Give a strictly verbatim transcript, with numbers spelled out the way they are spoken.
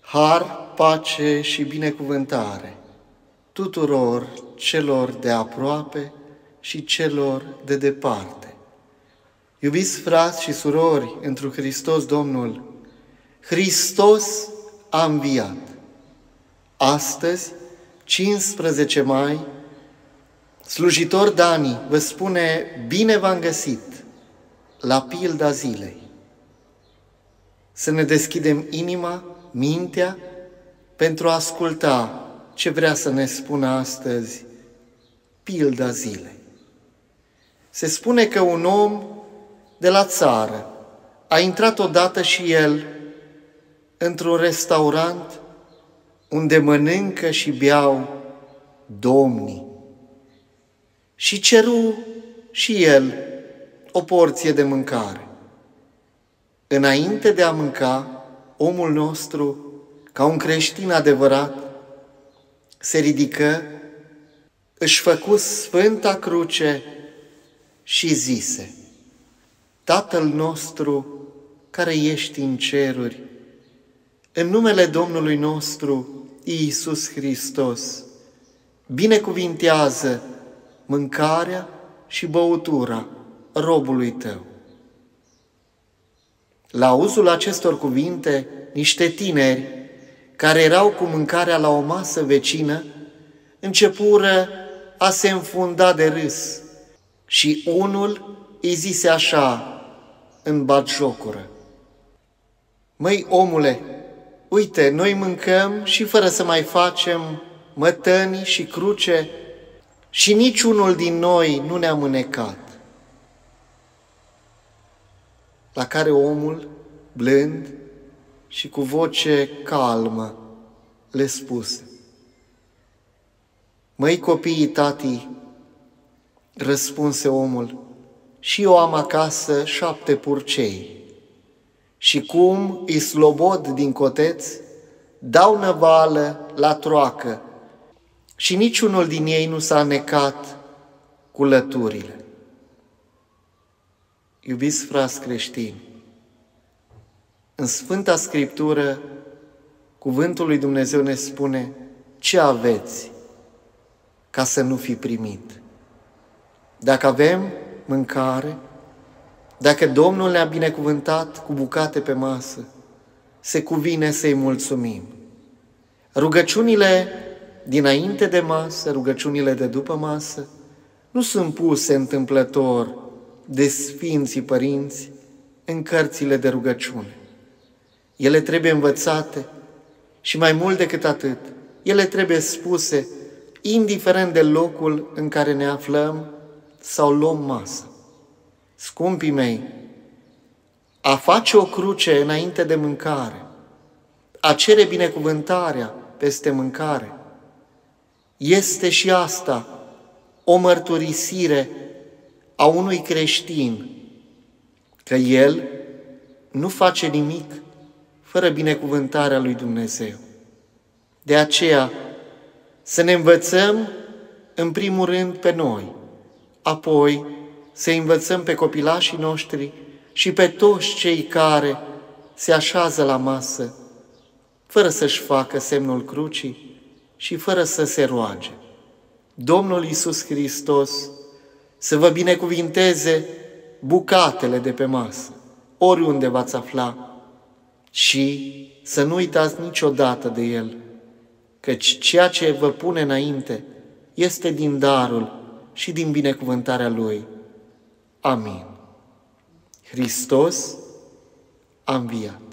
Har, pace și binecuvântare tuturor celor de aproape și celor de departe. Iubiți frați și surori întru Hristos Domnul, Hristos a înviat. Astăzi, cincisprezece mai, slujitor Dani vă spune bine v-am găsit la pilda zilei. Să ne deschidem inima, mintea, pentru a asculta ce vrea să ne spună astăzi pilda zilei. Se spune că un om de la țară a intrat odată și el într-un restaurant unde mănâncă și beau domnii și ceru și el o porție de mâncare. Înainte de a mânca, omul nostru, ca un creștin adevărat, se ridică, își făcu Sfânta Cruce și zise: Tatăl nostru care ești în ceruri, în numele Domnului nostru Iisus Hristos, binecuvintează mâncarea și băutura robului tău. La auzul acestor cuvinte, niște tineri care erau cu mâncarea la o masă vecină începură a se înfunda de râs și unul îi zise așa în batjocură: Măi, omule, uite, noi mâncăm și fără să mai facem mătănii și cruce și niciunul din noi nu ne-a mânecat. La care omul, blând și cu voce calmă, le spuse: Măi, copiii tati, răspunse omul, și eu am acasă șapte purcei și cum îi slobod din coteț, dau năvală la troacă și niciunul din ei nu s-a necat cu lăturile. Iubiți frați creștini, în Sfânta Scriptură, cuvântul lui Dumnezeu ne spune ce aveți ca să nu fi primit. Dacă avem mâncare, dacă Domnul ne-a binecuvântat cu bucate pe masă, se cuvine să-i mulțumim. Rugăciunile dinainte de masă, rugăciunile de după masă, nu sunt puse întâmplător de Sfinții Părinți în cărțile de rugăciune. Ele trebuie învățate și mai mult decât atât, ele trebuie spuse indiferent de locul în care ne aflăm sau luăm masă. Scumpii mei, a face o cruce înainte de mâncare, a cere binecuvântarea peste mâncare, este și asta o mărturisire a unui creștin că el nu face nimic fără binecuvântarea lui Dumnezeu. De aceea, să ne învățăm în primul rând pe noi, apoi să învățăm pe copilașii noștri și pe toți cei care se așează la masă, fără să-și facă semnul crucii și fără să se roage. Domnul Iisus Hristos să vă binecuvinteze bucatele de pe masă, oriunde v-ați afla, și să nu uitați niciodată de El, căci ceea ce vă pune înainte este din darul și din binecuvântarea Lui. Amin. Hristos a înviat.